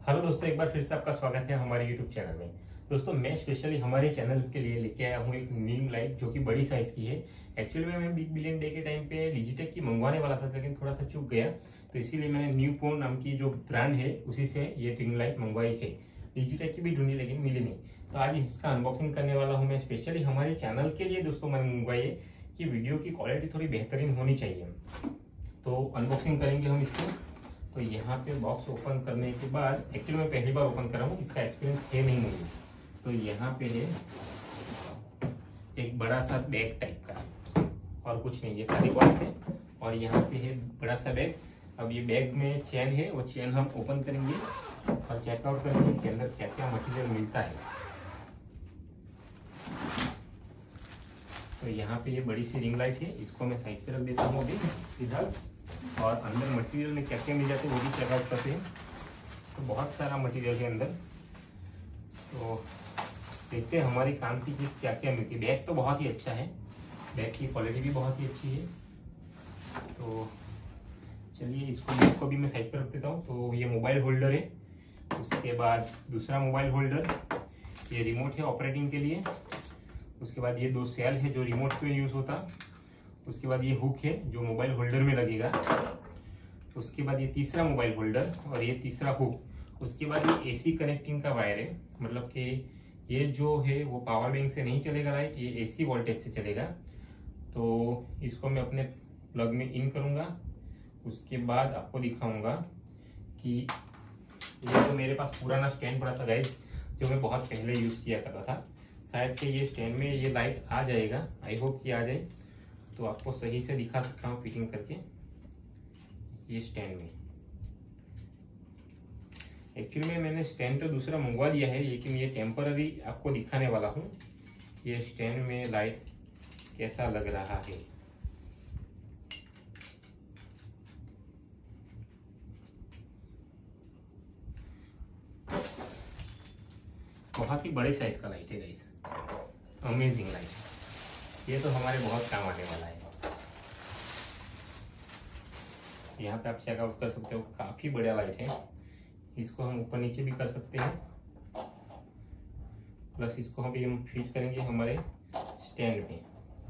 Hello दोस्तों, एक बार फिर से आपका स्वागत है हमारे यूट्यूब चैनल में। दोस्तों, मैं स्पेशली हमारे चैनल के लिए लेके आया हूँ एक न्यू लाइट जो कि बड़ी साइज की है। एक्चुअली में मैं बिग बिलियन डे के टाइम पे डिजिटेक की मंगवाने वाला था, लेकिन थोड़ा सा चूक गया, तो इसीलिए मैंने न्यू पोन नाम की जो ब्रांड है उसी से ये रिंग लाइट मंगवाई है। डिजिटेक की भी ढूंढी लेकिन मिली नहीं, तो आज इसका अनबॉक्सिंग करने वाला हूँ मैं। स्पेशली हमारे चैनल के लिए दोस्तों मैंने मंगवाई है कि वीडियो की क्वालिटी थोड़ी बेहतरीन होनी चाहिए। तो अनबॉक्सिंग करेंगे हम इसको। तो यहाँ पे बॉक्स ओपन करने के बाद, एक्चुअली मैं पहली बार ओपन कर रहा हूँ, इसका एक्सपीरियंस है नहीं मुझे। तो यहाँ पे है एक बड़ा सा बैग टाइप का, और कुछ नहीं, ये खाली बॉक्स है। और यहाँ से है बड़ा सा बैग। अब ये बैग में चेन है, वो चेन हम ओपन करेंगे और चेकआउट करेंगे कि अंदर क्या क्या मटेरियल मिलता है। तो यहाँ पे ये बड़ी सी रिंग लाइट है, इसको मैं साइड पे रख देता हूँ अभी इधर। और अंदर मटेरियल में क्या क्या मिल जाते हैं वो भी चेकआउट करते हैं। तो बहुत सारा मटेरियल है अंदर, तो देखते हैं हमारी काम की चीज़ क्या क्या मिलती है। बैग तो बहुत ही अच्छा है, बैग की क्वालिटी भी बहुत ही अच्छी है। तो चलिए इसको बैग को भी मैं साइड पर रख देता हूँ। तो ये मोबाइल होल्डर है, उसके बाद दूसरा मोबाइल होल्डर, ये रिमोट है ऑपरेटिंग के लिए। उसके बाद ये दो सेल है जो रिमोट पे यूज़ होता। उसके बाद ये हुक है जो मोबाइल होल्डर में लगेगा। उसके बाद ये तीसरा मोबाइल होल्डर और ये तीसरा हुक। उसके बाद ये एसी कनेक्टिंग का वायर है, मतलब कि ये जो है वो पावर बैंक से नहीं चलेगा लाइट, ये एसी वोल्टेज से चलेगा। तो इसको मैं अपने प्लग में इन करूँगा। उसके बाद आपको दिखाऊंगा कि ये तो मेरे पास पुराना स्टैंड पड़ा था गाइस, जो मैं बहुत पहले यूज़ किया करता था। शायद से ये स्टैंड में ये लाइट आ जाएगा, आई होप कि आ जाए, तो आपको सही से दिखा सकता हूँ फिटिंग करके ये स्टैंड में। एक्चुअली में मैंने स्टैंड तो दूसरा मंगवा दिया है, लेकिन ये टेम्पररी आपको दिखाने वाला हूँ ये स्टैंड में लाइट कैसा लग रहा है। बहुत ही बड़े साइज का लाइट है गाइस, अमेजिंग लाइट। ये तो हमारे बहुत काम आने वाला है। यहाँ पे आप चेकआउट कर सकते हो, काफी बढ़िया लाइट है। इसको हम ऊपर नीचे भी कर सकते हैं, प्लस इसको हम फिट करेंगे हमारे स्टैंड में।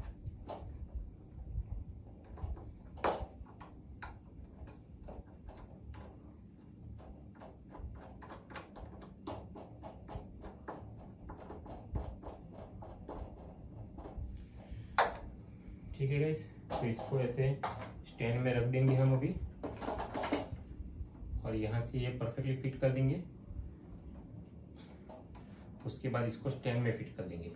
ठीक है गाइस, तो इसको ऐसे स्टैंड में रख देंगे हम अभी, और यहाँ से ये परफेक्टली फिट कर देंगे। उसके बाद इसको स्टैंड में फिट कर देंगे।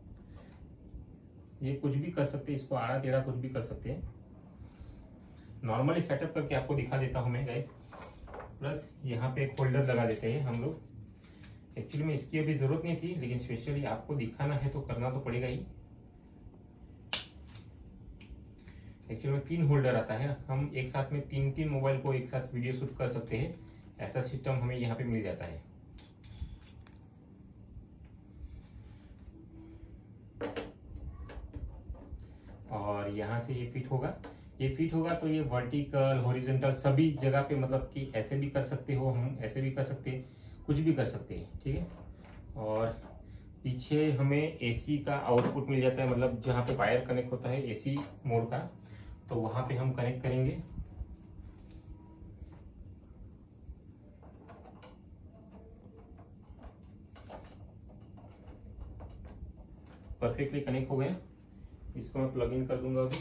ये कुछ भी कर सकते हैं, इसको आड़ा टेढ़ा कुछ भी कर सकते हैं। नॉर्मली सेटअप करके आपको दिखा देता हूँ मैं गाइस। प्लस यहाँ पे एक होल्डर लगा देते हैं हम लोग। एक्चुअली में इसकी अभी जरूरत नहीं थी, लेकिन स्पेशली आपको दिखाना है तो करना तो पड़ेगा ही। एक्चुअली में 3 होल्डर आता है, हम एक साथ में 3 मोबाइल को एक साथ वीडियो शूट कर सकते हैं, ऐसा सिस्टम हमें यहाँ पे मिल जाता है। और यहाँ से ये फिट होगा, तो ये वर्टिकल हॉरिजॉन्टल सभी जगह पे, मतलब कि ऐसे भी कर सकते हो, हम ऐसे भी कर सकते हैं, कुछ भी कर सकते हैं, ठीक है। और पीछे हमें एसी का आउटपुट मिल जाता है, मतलब जहाँ पे वायर कनेक्ट होता है एसी मोड का, तो वहां पे हम कनेक्ट करेंगे। परफेक्टली कनेक्ट हो गए। इसको मैं प्लग इन कर दूंगा अभी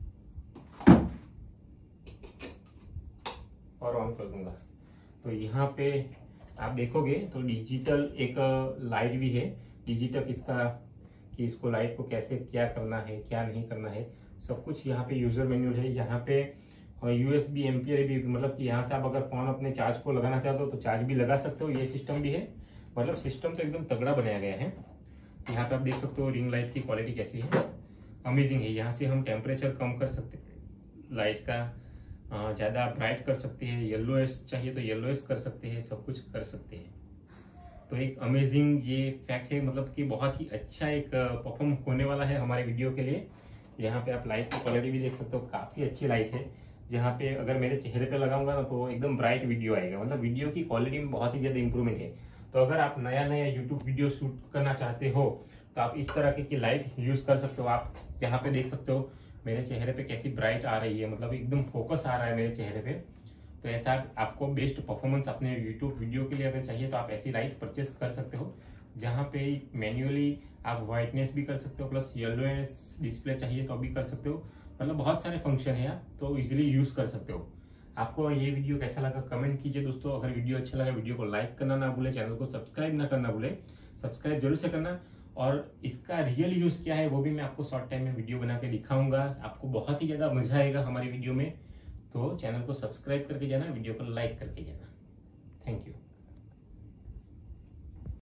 और ऑन कर दूंगा। तो यहाँ पे आप देखोगे तो डिजिटल एक लाइट भी है, डिजिटल इसका, कि इसको लाइट को कैसे क्या करना है क्या नहीं करना है, सब कुछ यहाँ पे यूजर मैनुअल है। यहाँ पे USB एम्पियर भी, मतलब कि यहाँ से आप अगर फोन अपने चार्ज को लगाना चाहते हो तो चार्ज भी लगा सकते हो, ये सिस्टम भी है। मतलब सिस्टम तो एकदम तगड़ा बनाया गया है। यहाँ पे आप देख सकते हो रिंग लाइट की क्वालिटी कैसी है, अमेजिंग है। यहाँ से हम टेम्परेचर कम कर सकते हैं लाइट का, ज़्यादा ब्राइट कर सकते हैं, येलोएस चाहिए तो येलोएस कर सकते हैं, सब कुछ कर सकते हैं। तो एक अमेजिंग ये फैक्ट है, मतलब कि बहुत ही अच्छा एक परफॉर्म होने वाला है हमारे वीडियो के लिए। यहाँ पे आप लाइट की क्वालिटी भी देख सकते हो, काफ़ी अच्छी लाइट है। जहाँ पे अगर मेरे चेहरे पे लगाऊंगा ना तो एकदम ब्राइट वीडियो आएगा, मतलब वीडियो की क्वालिटी में बहुत ही ज़्यादा इंप्रूवमेंट है। तो अगर आप नया नया यूट्यूब वीडियो शूट करना चाहते हो तो आप इस तरह की लाइट यूज़ कर सकते हो। आप यहाँ पे देख सकते हो मेरे चेहरे पे कैसी ब्राइट आ रही है, मतलब एकदम फोकस आ रहा है मेरे चेहरे पे। तो ऐसा आपको बेस्ट परफॉर्मेंस अपने यूट्यूब वीडियो के लिए अगर चाहिए तो आप ऐसी लाइट परचेस कर सकते हो, जहाँ पे मैन्युअली आप वाइटनेस भी कर सकते हो, प्लस येलोनेस डिस्प्ले चाहिए तो भी कर सकते हो। मतलब बहुत सारे फंक्शन है आप तो इजीली यूज़ कर सकते हो। आपको ये वीडियो कैसा लगा कमेंट कीजिए दोस्तों। अगर वीडियो अच्छा लगा वीडियो को लाइक करना ना भूले, चैनल को सब्सक्राइब ना करना भूले, सब्सक्राइब जरूर से करना। और इसका रियल यूज़ क्या है वो भी मैं आपको शॉर्ट टाइम में वीडियो बना के दिखाऊंगा। आपको बहुत ही ज़्यादा मजा आएगा हमारी वीडियो में। तो चैनल को सब्सक्राइब करके जाना, वीडियो को लाइक करके जाना। Thank you.